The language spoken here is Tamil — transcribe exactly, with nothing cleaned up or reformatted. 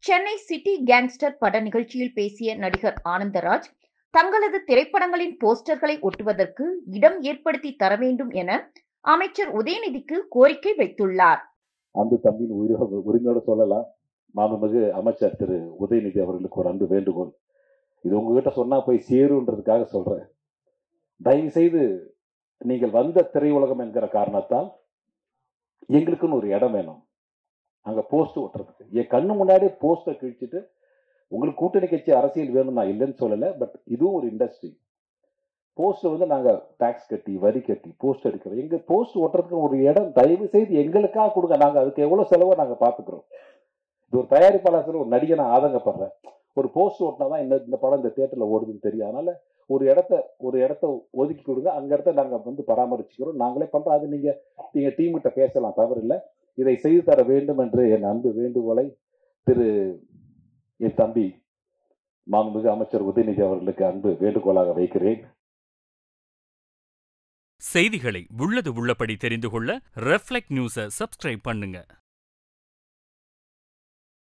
சென்னை சிட்டி கேங்ஸ்டர் பட நிகழ்ச்சியில் பேசிய நடிகர் ஆனந்தராஜ், தங்களது திரைப்படங்களின் போஸ்டர்களை ஒட்டுவதற்கு இடம் ஏற்படுத்தி தர வேண்டும் என அமைச்சர் உதயநிதிக்கு கோரிக்கை வைத்துள்ளார். அன்பு தம்பியின் உரிமையோட சொல்லலாம். மாண்புமிகு அமைச்சர் திரு உதயநிதி அவர்களுக்கு ஒரு அன்பு வேண்டுகோள். இது உங்ககிட்ட சொன்னா போய் சேருன்றதுக்காக சொல்றேன். தயவு செய்து நீங்கள் வந்த திரையுலகம் என்கிற காரணத்தால் எங்களுக்குன்னு ஒரு இடம் வேணும். அங்க போஸ்ட் ஒட்டுறதுக்கு என் கண்ணு முன்னாடியே போஸ்டர் கிழிச்சிட்டு, உங்களுக்கு கூட்டணி கட்சி அரசியல் வேணும் நான் இல்லைன்னு சொல்லல. பட் இதுவும் ஒரு இண்டஸ்ட்ரி. போஸ்ட் வந்து நாங்க டாக்ஸ் கட்டி வரி கட்டி போஸ்ட் அடிக்கிறோம். எங்க போஸ்ட் ஒட்டுறதுக்கு ஒரு இடம் தயவு செய்து எங்களுக்காக கொடுங்க. நாங்க அதுக்கு எவ்வளவு செலவோ நாங்க பாத்துக்கிறோம். இது ஒரு தயாரிப்பாளர், ஒரு நடிகை நான் ஆதங்கப்படுறேன். ஒரு போஸ்ட் ஓட்டினாதான் இந்த இந்த படம் இந்த தியேட்டர்ல ஓடுதுன்னு தெரியும். அதனால ஒரு இடத்த ஒரு இடத்த ஒதுக்கி கொடுங்க. அங்க இடத்த நாங்க வந்து பராமரிச்சுக்கிறோம். நாங்களே பண்றோம். அது நீங்க நீங்க டீம் கிட்ட பேசலாம், தவறு இல்லை. இதை செய்து தர வேண்டும் என்று என் அன்பு வேண்டுகோளை திரு என் தம்பி மாண்புமிகு அமைச்சர் உதயநிதி அவர்களுக்கு அன்பு வேண்டுகோளாக வைக்கிறேன். செய்திகளை உள்ளது உள்ளபடி தெரிந்து கொள்ள ரெஃப்ளெக்ட் நியூஸை சப்ஸ்கிரைப் பண்ணுங்க.